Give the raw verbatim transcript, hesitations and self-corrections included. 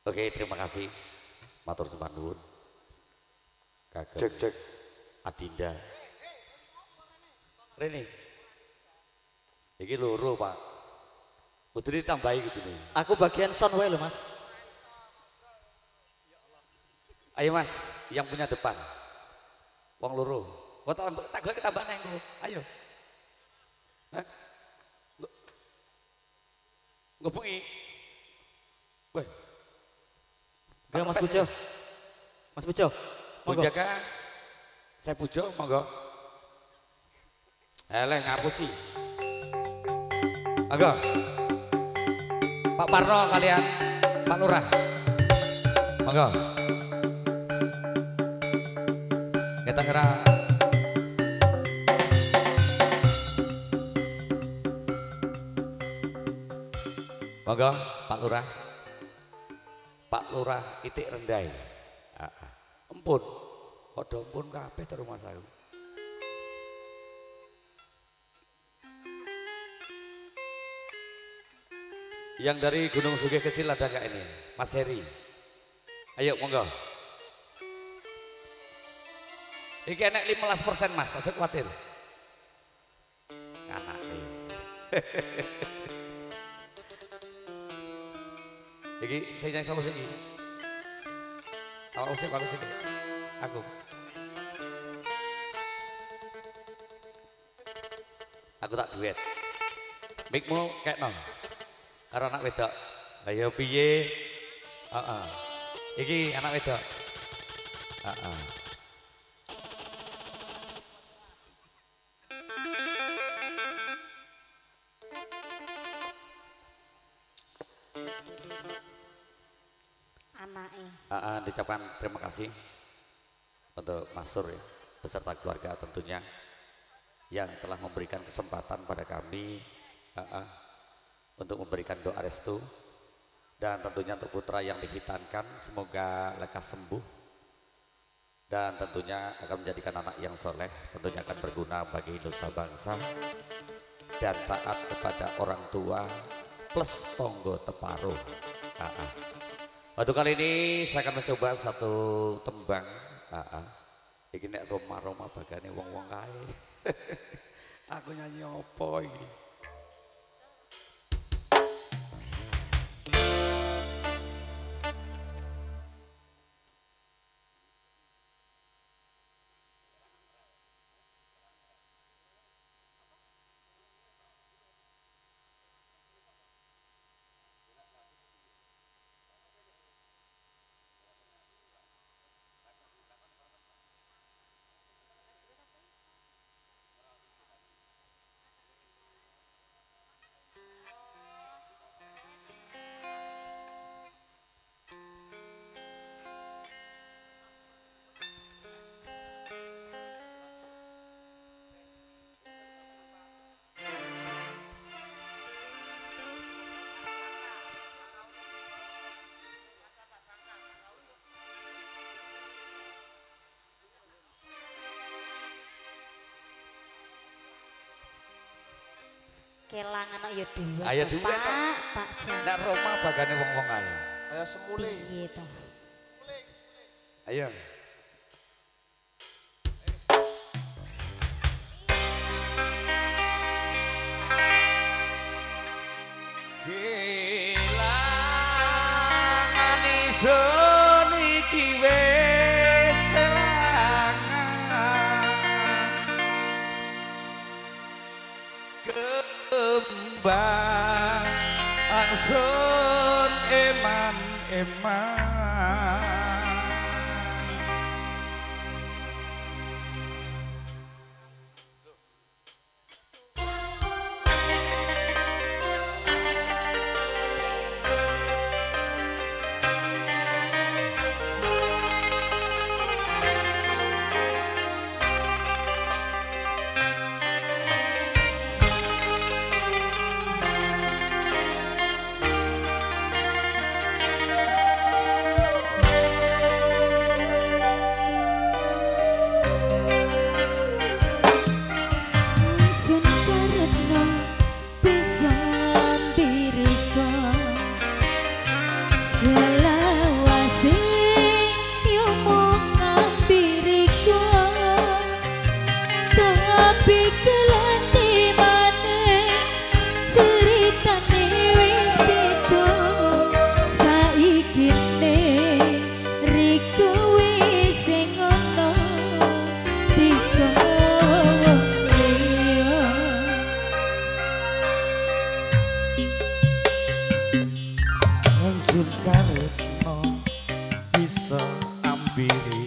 Oke, terima kasih. Matur sembah nuwun. Kagem Cek cek. Adinda. Rene. Iki loro, Pak. Kudu ditambahi gitu nih. Aku bagian sound wae lho, Mas. Ayo Mas, yang punya depan. Wong loro. Kok tak tak golek tambah nang engko. Ayo. Hah? Ngepungi. Woi. Gak Mas Pujo. Mas Pujo. Monggo. Jaga. Saya Pujo, monggo. Eleh ngapusi. Monggo. Pak Parno kalian Pak Lurah. Monggo. Kita kira monggo Pak Lurah. Pak Lurah Itik Rendai. Ah, ah. Empun. Padha empun kabeh to rumah saya. Yang dari Gunung Sugih kecil ada gak ini? Mas Heri. Ayo monggo. Iki enek lima belas persen Mas, aja khawatir. Anak nih. Iki saya nyanyi sama sini. Awak usik bagus iki. Aku. Aku tak duet. Mikmu kekno. Karo anak wedok. Ayo piye? Heeh. Iki anak wedok. Heeh. Anake. Heeh, diucapkan terima kasih untuk Mas Sur ya, beserta keluarga tentunya yang telah memberikan kesempatan pada kami heeh, untuk memberikan doa restu dan tentunya untuk putra yang dihitankan semoga lekas sembuh dan tentunya akan menjadikan anak yang soleh, tentunya akan berguna bagi nusa bangsa dan taat kepada orang tua plus tonggo teparuh. Heeh. Waktu kali ini saya akan mencoba satu tembang. Heeh. Iki nek Roma-Roma bagane wong-wong kae. Aku nyanyi apa iki? Kelang anak ya dua. Ayo duet Pak, toh. Pak Jan. Nek Roma bagane wong-wong kae. Ayo semule. Piye to? Ayo. Kelangan isun iki wis kelangan kembang angsun eman-eman. ngarepno bisa ambil